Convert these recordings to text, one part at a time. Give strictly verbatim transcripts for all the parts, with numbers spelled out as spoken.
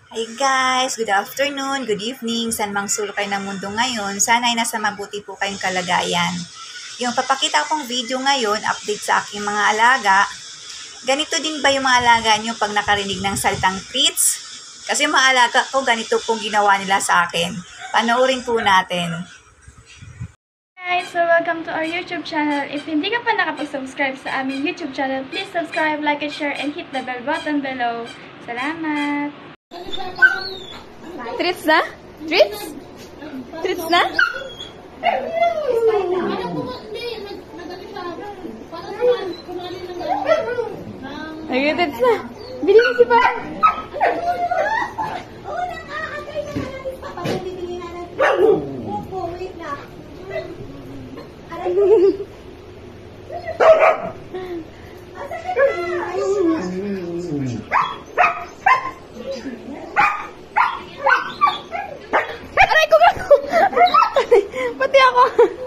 Hi guys! Good afternoon, good evening, saan mang sulok kayo ng mundo ngayon. Sana ay nasa mabuti po kayong kalagayan. Yung papakita kong video ngayon, update sa aking mga alaga. Ganito din ba yung mga alaga nyo pag nakarinig ng salitang treats? Kasi yung mga alaga ko, ganito pong ginawa nila sa akin. Panoorin po natin. Hi guys! So welcome to our YouTube channel. If hindi ka pa nakapag-subscribe sa aming YouTube channel, please subscribe, like, and share, and hit the bell button below. Salamat! Treats na? Treats? Treats na? Ay, treats na. Bili na si Pa. Pati ako.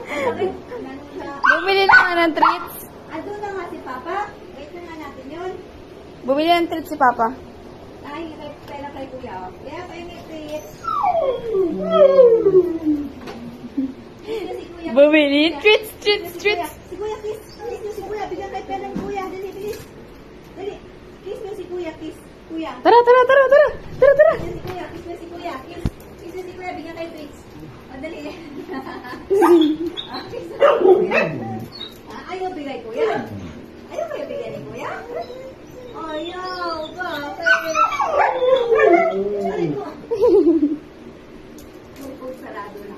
Bumili na nga ng treats. Ando na nga si Papa. Wait na nga natin yun. Bumili ng treats si Papa. Ay, pera kay Kuya. Kaya pa yung treats. Si Kuya. Bumili treats, treats, treats. Si Kuya, kiss. Kiss nyo si Kuya. Bigyan kay pera ng Kuya. Dali, bilis. Dali. Kiss nyo si Kuya. Kiss. Kuya. Tara, tara, tara, tara. Tara, tara. Kiss si Kuya. Kiss nyo si Kuya. Kiss. Kiss nyo si Kuya. Bigyan kay treats. O, dali. Ah, kiss nyo si Kuya. Ah, ayaw bigay Kuya. Ayaw kayo bigyan ni Kuya? Ayaw. Bakit? Sorry po. Bukod sarado na.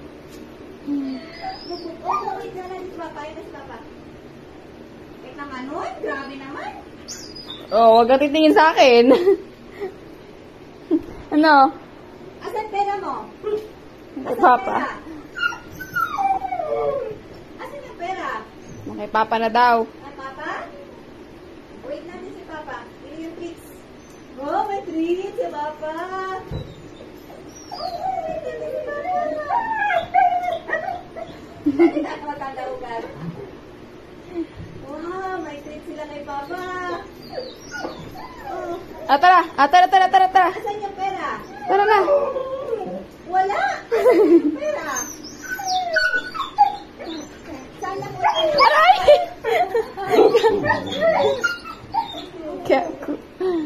Bukod. Oh, wait na lang si Papa. Ayun na si Papa. Wait naman nun. Grabe naman. Oh, huwag ka titingin sa akin. Ano? Asan pera mo? Kay Papa. Pera? Asan yung pera? Kay Papa na daw. Ah, Papa? Wait natin si Papa. Ini yung treats. Oh, may treats si Papa. Oh, wait natin si Papa. Hindi na ako magkakaugan. Wow, may treats sila kay Papa. Oh, Ah, tara. Ah, tara, tara, tara, tara. asan yung pera? Tara na. Wala. Asan yung pera? Sana po tayo. Aray! Kaku.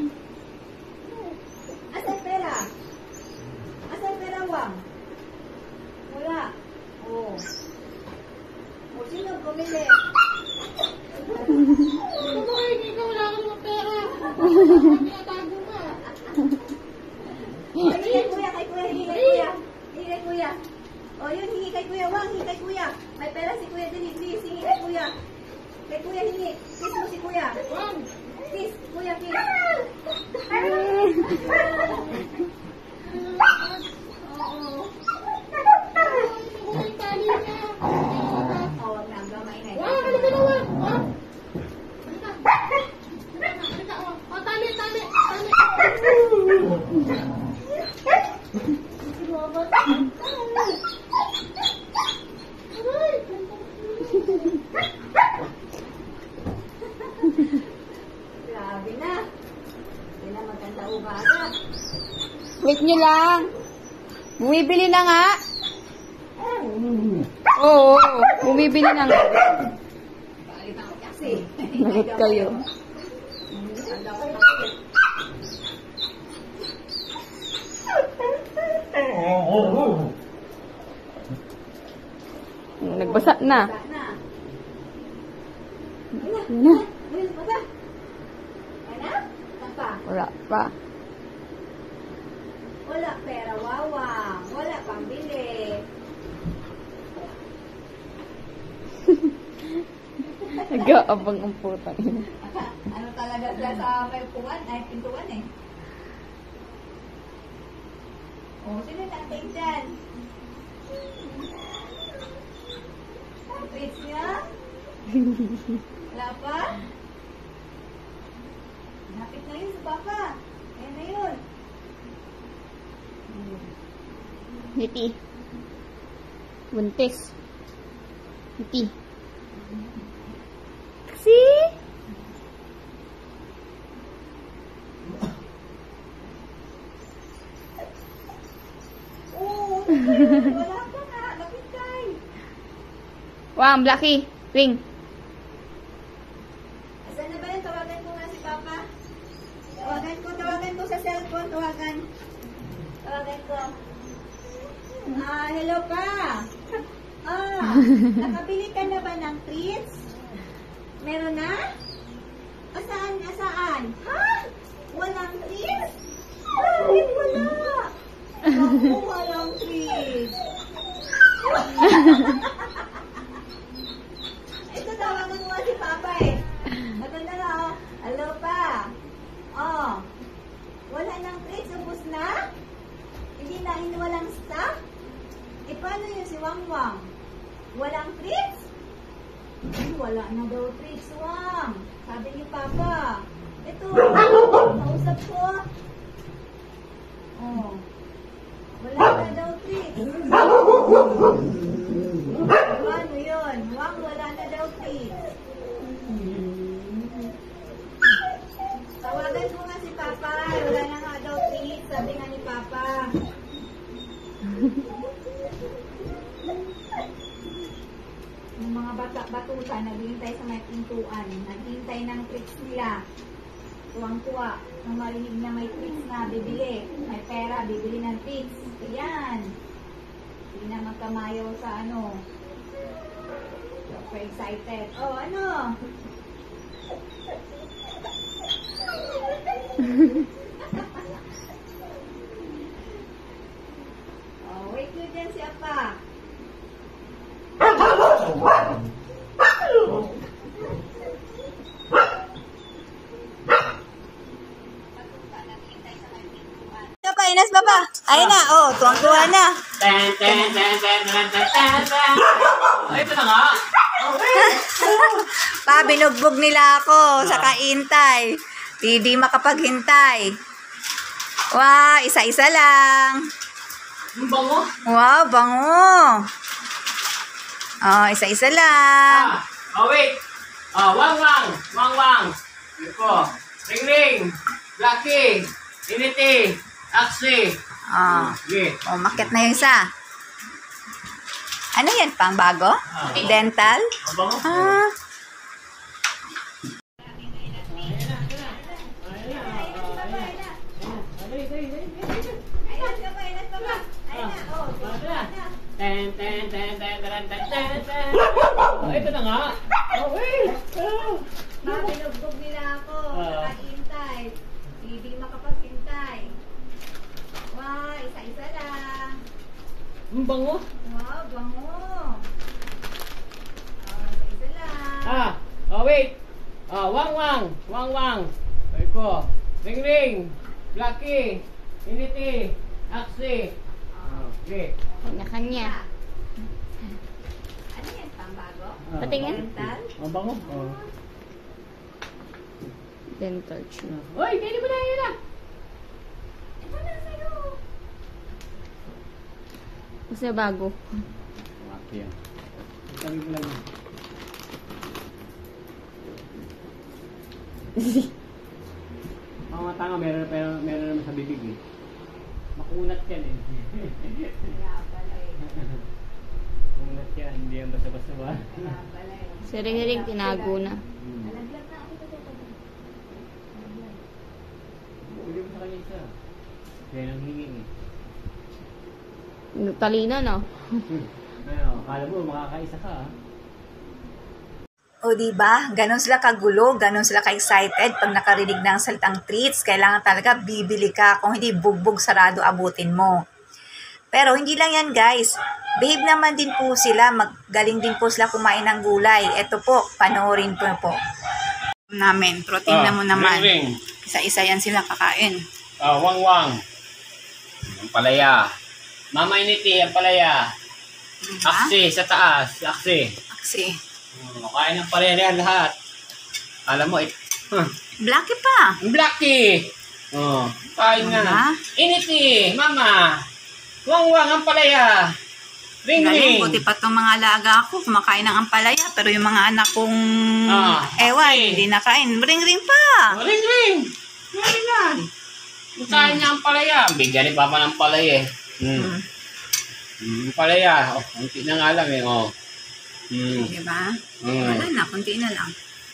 Asan pera? Asan pera, Wang? Wala. Oh. O, sino bumili? Kumain, ikaw wala ka naman pera. Tinatago ka. Ay, hingi kay Kuya, kay Kuya, hingi kay Kuya. Hingi kay Kuya. O, yun, hingi kay Kuya, Wang, hingi kay Kuya. May pera si Kuya din, please, hingi kay Kuya. Kay Kuya, hingi. Kiss mo si Kuya. Wang, kiss, Kuya, kiss. Oo. Oh, wag na, gamay na. Wang, ano ka na, Wang? Wang. Oh, tali, tali, tali. Grabe na. Hindi na maganda umaga. Wait nyo lang. Bumibili na nga. Oo, bumibili na nga. Balik ako kasi. Nagot kayo. Ang daw kasi. Nagbasa na. Basa na. Yun na. Ayun, basa. Ayun na? Saan pa? Wala pa. Wala pera, wawang. Wala pang bili. Nag-aabang ang putang ina. Ano talaga sila sa may puwan? Ay, pintuan eh. Oh, sino natin dyan? Ang treats niya? Wala pa? Lapit na yun sa Papa. Ayan na yun. Niti. Buntis. Niti. See? Wala pa nga. Makintay. Wang, Blackie. Ring. Asan na ba yun? Tawagan ko nga si Papa. Tawagan ko, tawagan ko sa cellphone. Tawagan. Tawagan ko. Ah, hello pa. Ah, nakabili ka na ba ng treats? Meron na? Asaan? Asaan? Ha? Walang treats? Bakit wala? Ako, walang treats. Ito, tawagan mo nga si Papa eh. Maganda na oh. Hello pa. Oh. Wala nang treats. Ubus na? Hindi na, hindi walang stock? Eh, paano yun si Wang Wang? Walang treats? Ay, wala na daw treats, Wang. Sabi ni Papa. Ito, kausap ko. Oh. Wala na daw treats. Paano yun? Wang, wala na daw treats. Tawagan ko nga si Papa. Wala na nga daw treats. Sabi nga ni Papa. Yung mga bata-batuta, naghihintay sa may pintuan. Naghihintay ng tricks nila. Tuwang-tuwa. Nung marinig na may tricks na, bibili. May pera, bibili ng tricks. Ayan. Hindi na magkamayaw sa ano. Super excited. Oh, ano? Oh, wait nyo dyan si Apa. Ito pa, Inas ba ba? Ayun na, oh, tuwang-tuwa na. Ten, ten, ten, ten, ten, ten, ten, ten. Oh, ito na nga. Pa, binugbog nila ako sa kaintay. Hindi makapaghintay. Wow, isa-isa lang. Ang bango. Wow, bango. Oh, isa-isa lang. Ah, oh, wait. Oh, wang, wang. Wang, wang. Ito. Ring, ring. Lucky. Initi. Aksi. Oh, Okay. oh makit na yung isa. Ano yan, pang bago? Dental? Ang bango. Ah, Inas ka pa, Inas ka pa. Ayun na, oh, tuwang-tuwa na. Ten, ten, ten, ten, ten, ten, ten, ten. Oh, ito na nga. Oh, wait. Oh. Ma, binugbog nila ako. Ah. Nakahintay. Hindi makapaghintay. Wow, isa-isa lang. Ang bango. Wow, bango. Oh, isa-isa lang. Ah, oh, wait. Ah, wang, wang. Wang, wang. Ito. Ring, ring. Lucky. Initi. Aksi. Okay. Kanya-kanya. Ano yan, pambago? Ah, Patingin. Dental? Ang bango. Oh. Dental tube. Hoy, kainin mo na yan ah. Ito na sa'yo. Kasi bago. Okay. Sabi ko lang. Mga tanga, meron, pero meron naman sa bibig eh. Makunat yan eh. Kaya pala eh. Makunat yan, hindi yan basta-basta ba? Kaya pala eh. Si Ring-Ring tinago na. Hmm. Alaglag na ako dito. Alaglag. Bigyan mo sa kanya isa. Kaya nang hingi eh. Talina, no? Ano, akala mo makakaisa ka ah. o diba? Ganon sila kagulo, ganon sila ka-excited pag nakarinig ng salitang treats. Kailangan talaga bibili ka. Kung hindi, bugbog sarado abutin mo. Pero hindi lang yan, guys. Behave naman din po sila. Magaling din po sila kumain ng gulay. Ito po, panoorin po po. Namin, protein na mo naman. Ring, ring. Isa-isa yan sila kakain. Ah, wang wang. Ang palaya. Mama Initi, ang palaya. Diba? Aksi, sa taas. Aksi. Aksi. Hmm, kain ng palaya yan lahat. Alam mo, it, huh. Blacky pa. Ang Blacky. Oh, kain Diba? nga. Initi, mama. Wang wang, ang palaya. Ring Galing, ring. buti pa itong mga alaga ko, kumakain ng ampalaya, pero yung mga anak kong Ah, ewan, okay. hindi nakain. Ring-ring pa. Oh, ring ring. Ring yan. Kain niya ang palaya. Bigyan ni Papa ng palaya eh. Hmm. Hmm. Mm, palaya. Oh, kunti na nga lang eh. Oh. Mm. Diba? Mm. Wala na, kunti na lang.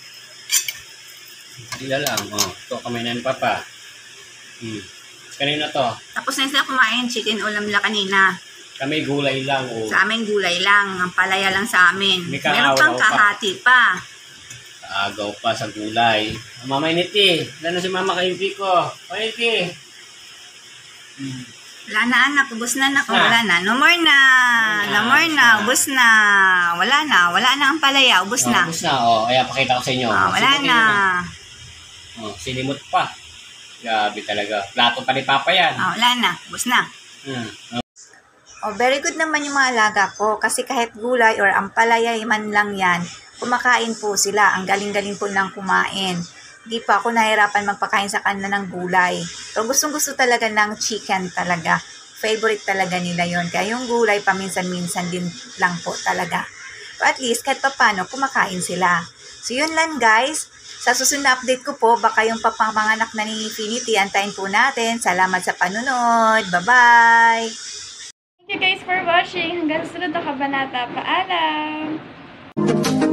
Kunti na lang. Oh. Ito, kamay na ni Papa. Mm. Kanina to? Tapos na sila kumain, chicken ulam nila kanina. Kami gulay lang. Oh. Sa amin gulay lang, ang palaya lang sa amin. May Meron kaawlaw pang pa. kahati pa. Agaw pa sa gulay. Mama Initi. Lalo si Mama Kayupi ko. Kayupi. Mm. Wala na anak, ubos na anak. Ah. Wala na, no more na. No Wala na, more na, ubos ubos na. Wala na, wala na ang palaya, ubos Oh, na. ubos na. Oh, kaya pakita ko sa inyo. Ah, wala Simutin na. mo. Oh, sinimot pa. Grabe talaga. Plato pa ni Papa yan. Ah, wala na, ubos na. Hmm. Oh, very good naman yung mga alaga ko kasi kahit gulay or ang palaya man lang yan, kumakain po sila. Ang galing-galing po nang kumain. Hindi pa ako nahirapan magpakain sa kanila ng gulay. Pero gustong-gusto talaga ng chicken talaga. Favorite talaga nila yon. Kaya yung gulay paminsan-minsan din lang po talaga. But at least kahit papano kumakain sila. So yun lang guys. Sa susunod na update ko po, baka yung papanganak na ni Infinity, antayin po natin. Salamat sa panunod. Bye-bye! Thank you guys for watching. Hanggang sunod na kabanata. Paalam!